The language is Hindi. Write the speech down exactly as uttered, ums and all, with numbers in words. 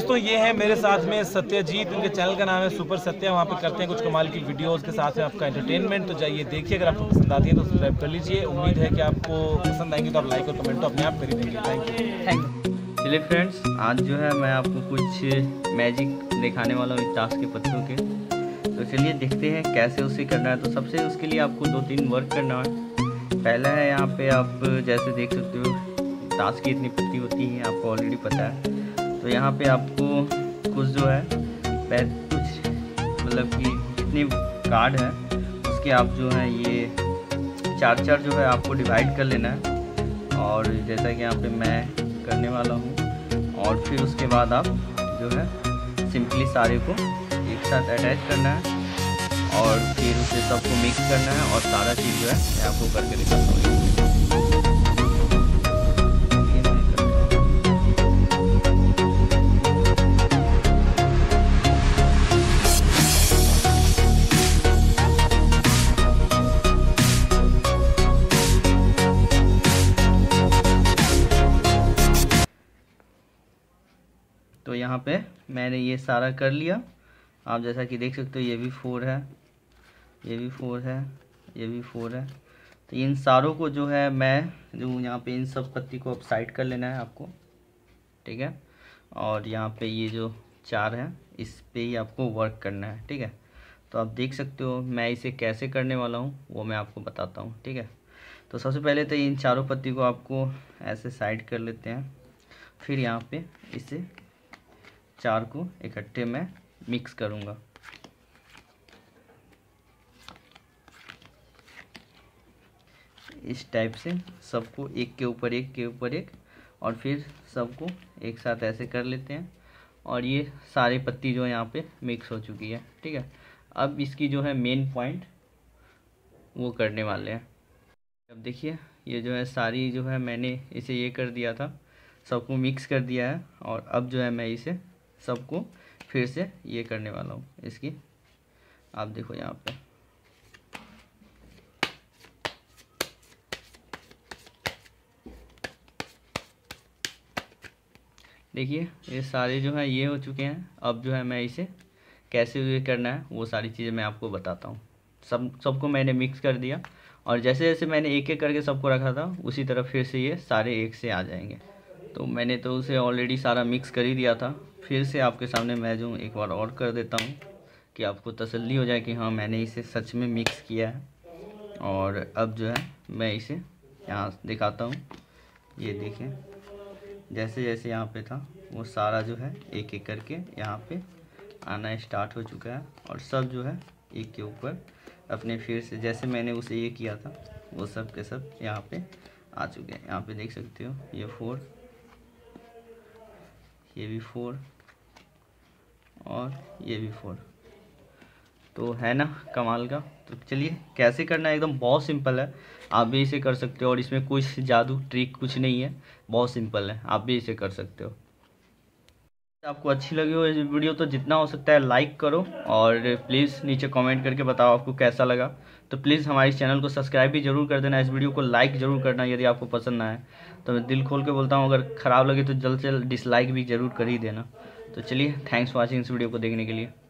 दोस्तों ये है मेरे साथ में सत्यजीत, उनके चैनल का नाम है सुपर सत्या। वहाँ पे करते हैं कुछ कमाल की वीडियोस के साथ में आपका एंटरटेनमेंट। तो जाइए देखिए, अगर आपको पसंद आती है तो सब्सक्राइब कर लीजिए। उम्मीद है कि आपको पसंद आएंगे तो आप लाइक और कमेंट तो अपने आप कर ही देंगे। Thank you thank you. चलिए फ्रेंड्स, आज जो है मैं आपको कुछ मैजिक दिखाने वाला हूँ ताश के पत्तों के। तो चलिए देखते हैं कैसे उसे करना है। तो सबसे उसके लिए आपको दो तीन वर्क करना है। पहला है यहाँ पे आप जैसे देख सकते हो ताश की इतनी पत्ती होती है, आपको ऑलरेडी पता है। तो यहाँ पे आपको कुछ जो है कुछ मतलब कि जितने कार्ड है उसके आप जो है ये चार चार जो है आपको डिवाइड कर लेना है। और जैसा कि यहाँ पे मैं करने वाला हूँ, और फिर उसके बाद आप जो है सिंपली सारे को एक साथ अटैच करना है और फिर उसे सबको मिक्स करना है और सारा चीज़ जो है मैं आपको करके दिखाता हूँ। तो यहाँ पे मैंने ये सारा कर लिया। आप जैसा कि देख सकते हो ये भी फोर है, ये भी फोर है, ये भी फोर है। तो इन सारों को जो है मैं जो यहाँ पे इन सब पत्ती को अब साइड कर लेना है आपको, ठीक है। और यहाँ पे ये जो चार है इस पे ही आपको वर्क करना है, ठीक है। तो आप देख सकते हो मैं इसे कैसे करने वाला हूँ वो मैं आपको बताता हूँ, ठीक है। तो सबसे पहले तो इन चारों पत्ती को आपको ऐसे साइड कर लेते हैं। फिर यहाँ पे इसे चार को इकट्ठे मैं मिक्स करूँगा। इस टाइप से सबको एक के ऊपर एक के ऊपर एक, और फिर सबको एक साथ ऐसे कर लेते हैं। और ये सारे पत्ती जो है यहाँ पे मिक्स हो चुकी है, ठीक है। अब इसकी जो है मेन पॉइंट वो करने वाले हैं। अब देखिए ये जो है सारी जो है मैंने इसे ये कर दिया था, सबको मिक्स कर दिया है। और अब जो है मैं इसे सबको फिर से ये करने वाला हूँ इसकी। आप देखो यहाँ पे देखिए ये सारे जो है ये हो चुके हैं। अब जो है मैं इसे कैसे ये करना है वो सारी चीज़ें मैं आपको बताता हूँ। सब सबको मैंने मिक्स कर दिया, और जैसे जैसे मैंने एक एक करके सबको रखा था उसी तरह फिर से ये सारे एक से आ जाएंगे। तो मैंने तो उसे ऑलरेडी सारा मिक्स कर ही दिया था। फिर से आपके सामने मैं जो एक बार और कर देता हूँ कि आपको तसल्ली हो जाए कि हाँ मैंने इसे सच में मिक्स किया है। और अब जो है मैं इसे यहाँ दिखाता हूँ। ये देखें जैसे जैसे यहाँ पे था वो सारा जो है एक एक करके यहाँ पे आना स्टार्ट हो चुका है। और सब जो है एक के ऊपर अपने फिर से जैसे मैंने उसे ये किया था वो सब के सब यहाँ पे आ चुके हैं। यहाँ पे देख सकते हो ये फोर, ये भी फोर और ये भी फोर। तो है ना कमाल का। तो चलिए कैसे करना है, एकदम बहुत सिंपल है, आप भी इसे कर सकते हो। और इसमें कुछ जादू ट्रिक कुछ नहीं है, बहुत सिंपल है, आप भी इसे कर सकते हो। आपको अच्छी लगी हो ये वीडियो तो जितना हो सकता है लाइक करो, और प्लीज़ नीचे कमेंट करके बताओ आपको कैसा लगा। तो प्लीज़ हमारे चैनल को सब्सक्राइब भी जरूर कर देना, इस वीडियो को लाइक ज़रूर करना यदि आपको पसंद ना आए। तो मैं दिल खोल के बोलता हूँ अगर ख़राब लगे तो जल्द से जल्द डिसलाइक भी ज़रूर कर ही देना। तो चलिए थैंक्स फॉर वॉचिंग इस वीडियो को देखने के लिए।